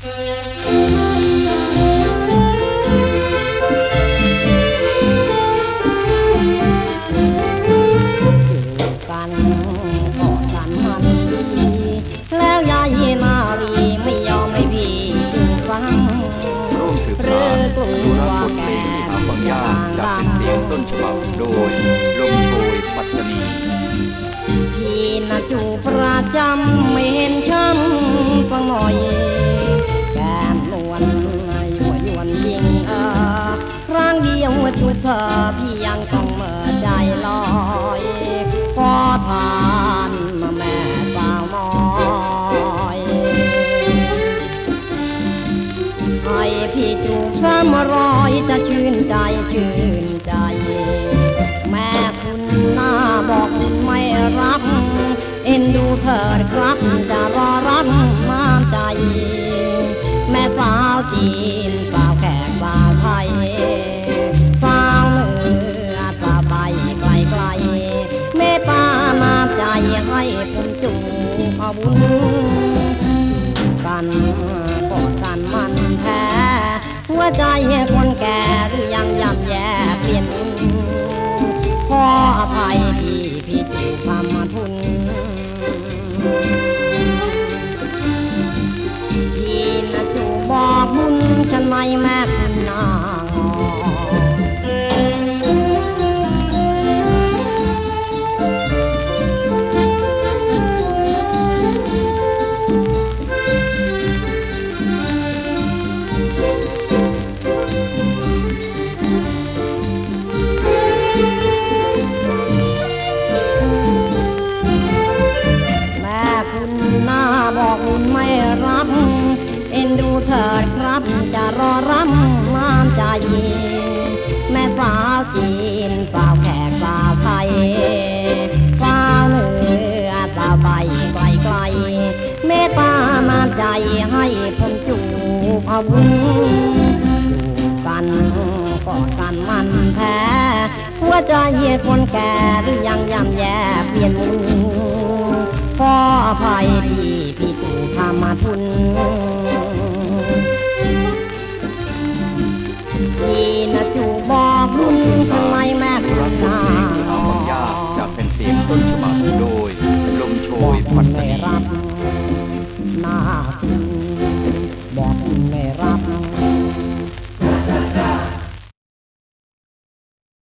ต้นฉบับโดยลมโชยปัตตานีพี่น่ะจูประจำไม่เห็นช้ำฟังหน่อยแก้มนวลยั่วยวนยิงครั้งเดียวจูบเธอพี่ยังต้องเมื่อใจลอยขอทานมาแม่สาวน้อยให้พี่จูบซ้ำรอยจะชื่นใจชื่นใจแม่คุณหน้าบอกคุณไม่รับเอ็นดูเถิดครับจะรอรับน้ำใจแม่สาวจีนสาวแขกสาวไทยสาวเหนือสาวใบไกลไกลเมตตาน้ำใจให้ผมจูบเอาบุญกันกอดกันมันแท้หัวใจคนแก่หรือยังย่ำแย่เปลี่ยนขออภัยที่พี่จูบทำมาทุนพี่น่ะจูบบอกบุญฉันไม่แม่คุณนางบอกบุญไม่รับเอ็นดูเถิดครับจะรอรับน้ำใจแม่สาวจีนสาวแขกสาวไทยสาวเหนือสาวใบไกลไกลเมตตาน้ำใจให้ผมจูบเอาบุญกันกอดกันมันแท้หัวใจคนแก่หรือยังย่ำแย่เปลี่ยนมุนขออภัยที่พี่จูบทำมาทุนพี่น่ะจูบบอกบุญทำไมแม่คุณนางจากเป็นเสียงต้นฉบับโดยลมโชยปัตตานี